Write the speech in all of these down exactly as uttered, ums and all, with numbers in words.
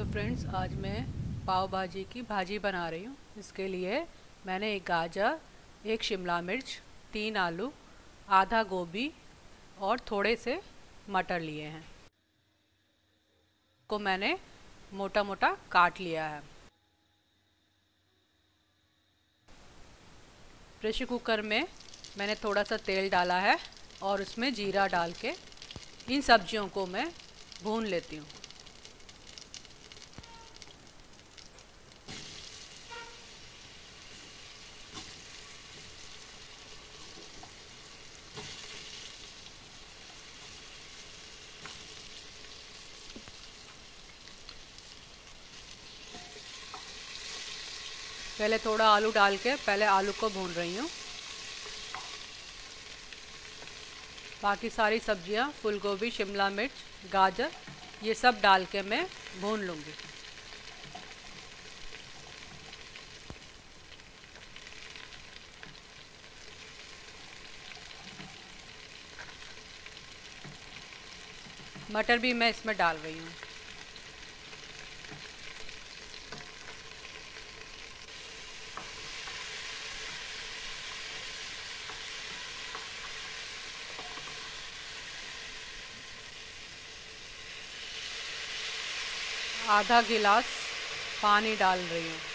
Friends, आज मैं पाव भाजी की भाजी बना रही हूँ। इसके लिए मैंने एक गाजर, एक शिमला मिर्च, तीन आलू, आधा गोभी और थोड़े से मटर लिए हैं को मैंने मोटा मोटा काट लिया है। प्रेशर कुकर में मैंने थोड़ा सा तेल डाला है और उसमें जीरा डाल के इन सब्जियों को मैं भून लेती हूँ। पहले थोड़ा आलू डाल के पहले आलू को भून रही हूँ। बाकी सारी सब्जियाँ, फूल गोभी, शिमला मिर्च, गाजर, ये सब डाल के मैं भून लूँगी। मटर भी मैं इसमें डाल रही हूँ। आधा गिलास पानी डाल रही हूँ।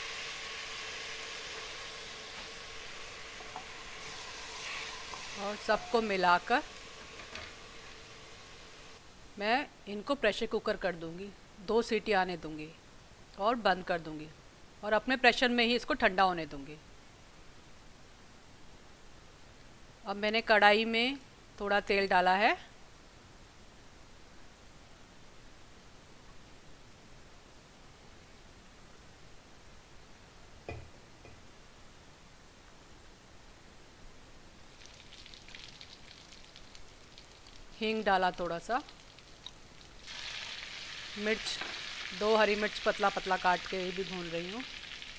और सबको मिलाकर मैं इनको प्रेशर कुकर कर दूंगी। दो सीटी आने दूंगी और बंद कर दूंगी और अपने प्रेशर में ही इसको ठंडा होने दूंगी। अब मैंने कढ़ाई में थोड़ा तेल डाला है। हींग डाला थोड़ा सा। मिर्च, दो हरी मिर्च पतला पतला काट के भी भून रही हूँ।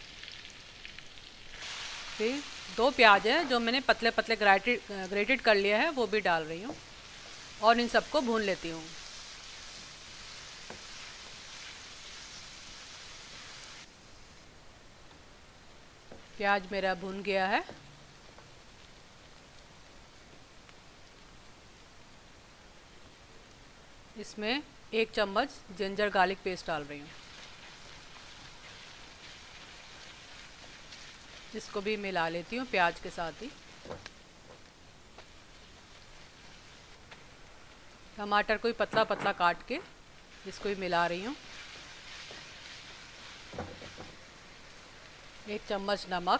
फिर दो प्याज है जो मैंने पतले पतले ग्राइटेड ग्रेटेड कर लिया है, वो भी डाल रही हूँ और इन सबको भून लेती हूँ। प्याज मेरा भून गया है। इसमें एक चम्मच जिंजर गार्लिक पेस्ट डाल रही हूँ। इसको भी मिला लेती हूँ प्याज के साथ ही। टमाटर को भी पतला पतला काट के इसको भी मिला रही हूँ। एक चम्मच नमक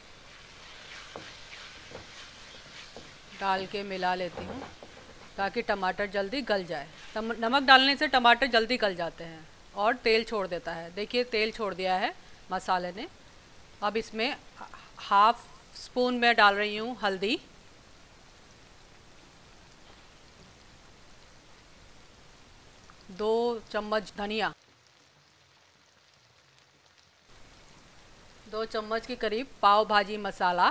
डाल के मिला लेती हूँ ताकि टमाटर जल्दी गल जाए। नमक डालने से टमाटर जल्दी गल जाते हैं और तेल छोड़ देता है। देखिए तेल छोड़ दिया है मसाले ने। अब इसमें हाफ स्पून में डाल रही हूँ हल्दी, दो चम्मच धनिया, दो चम्मच के करीब पाव भाजी मसाला,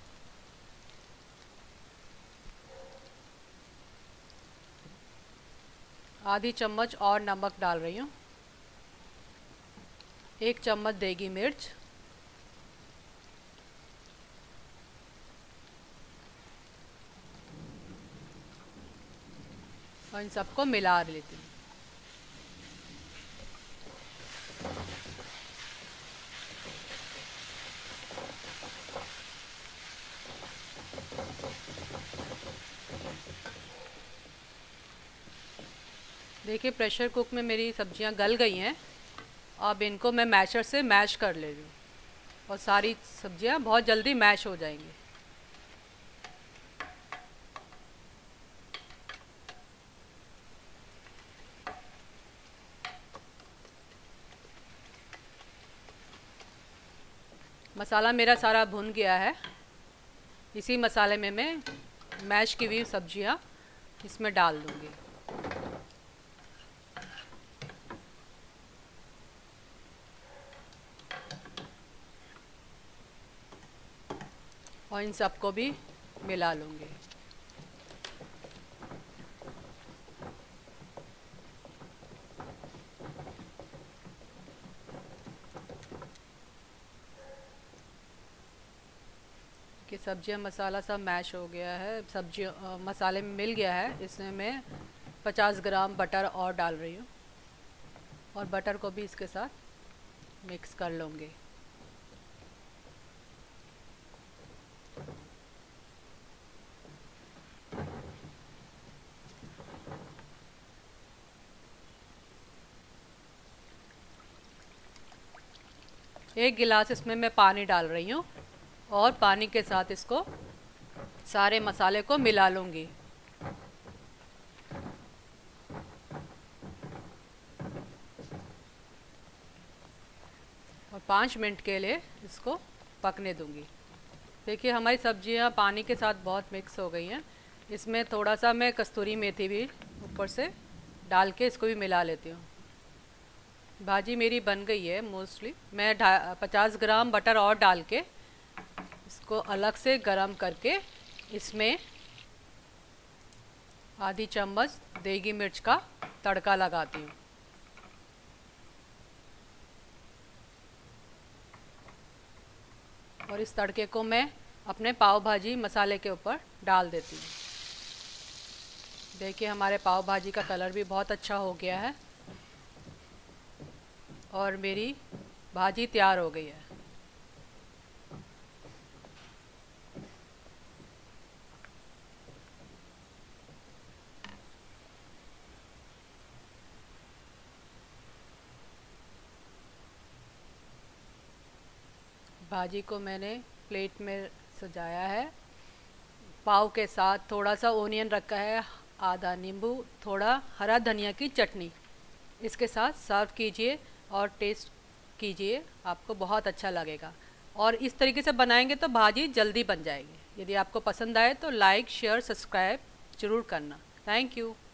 आधी चम्मच और नमक डाल रही हूँ, एक चम्मच देगी मिर्च, और इन सबको मिला लेती हूँ। देखिए प्रेशर कुक में मेरी सब्जियां गल गई हैं। अब इनको मैं मैशर से मैश कर ले रही हूँ और सारी सब्जियां बहुत जल्दी मैश हो जाएंगी। मसाला मेरा सारा भुन गया है। इसी मसाले में मैं मैश की हुई सब्जियां इसमें डाल दूँगी। और इन सबको भी मिला लूँगी। सब्जियां मसाला सब मैश हो गया है, सब्जी मसाले में मिल गया है। इसमें मैं पचास ग्राम बटर और डाल रही हूँ और बटर को भी इसके साथ मिक्स कर लूँगी। एक गिलास इसमें मैं पानी डाल रही हूँ और पानी के साथ इसको सारे मसाले को मिला लूँगी। और पाँच मिनट के लिए इसको पकने दूँगी। देखिए हमारी सब्जियाँ पानी के साथ बहुत मिक्स हो गई हैं। इसमें थोड़ा सा मैं कस्तूरी मेथी भी ऊपर से डाल के इसको भी मिला लेती हूँ। भाजी मेरी बन गई है मोस्टली। मैं पचास ग्राम बटर और डाल के इसको अलग से गरम करके इसमें आधी चम्मच देगी मिर्च का तड़का लगाती हूँ। और इस तड़के को मैं अपने पाव भाजी मसाले के ऊपर डाल देती हूँ। देखिए हमारे पाव भाजी का कलर भी बहुत अच्छा हो गया है और मेरी भाजी तैयार हो गई है। भाजी को मैंने प्लेट में सजाया है। पाव के साथ थोड़ा सा ओनियन रखा है, आधा नींबू, थोड़ा हरा धनिया की चटनी इसके साथ सर्व कीजिए और टेस्ट कीजिए, आपको बहुत अच्छा लगेगा। और इस तरीके से बनाएंगे तो भाजी जल्दी बन जाएगी। यदि आपको पसंद आए तो लाइक शेयर सब्सक्राइब ज़रूर करना। Thank you.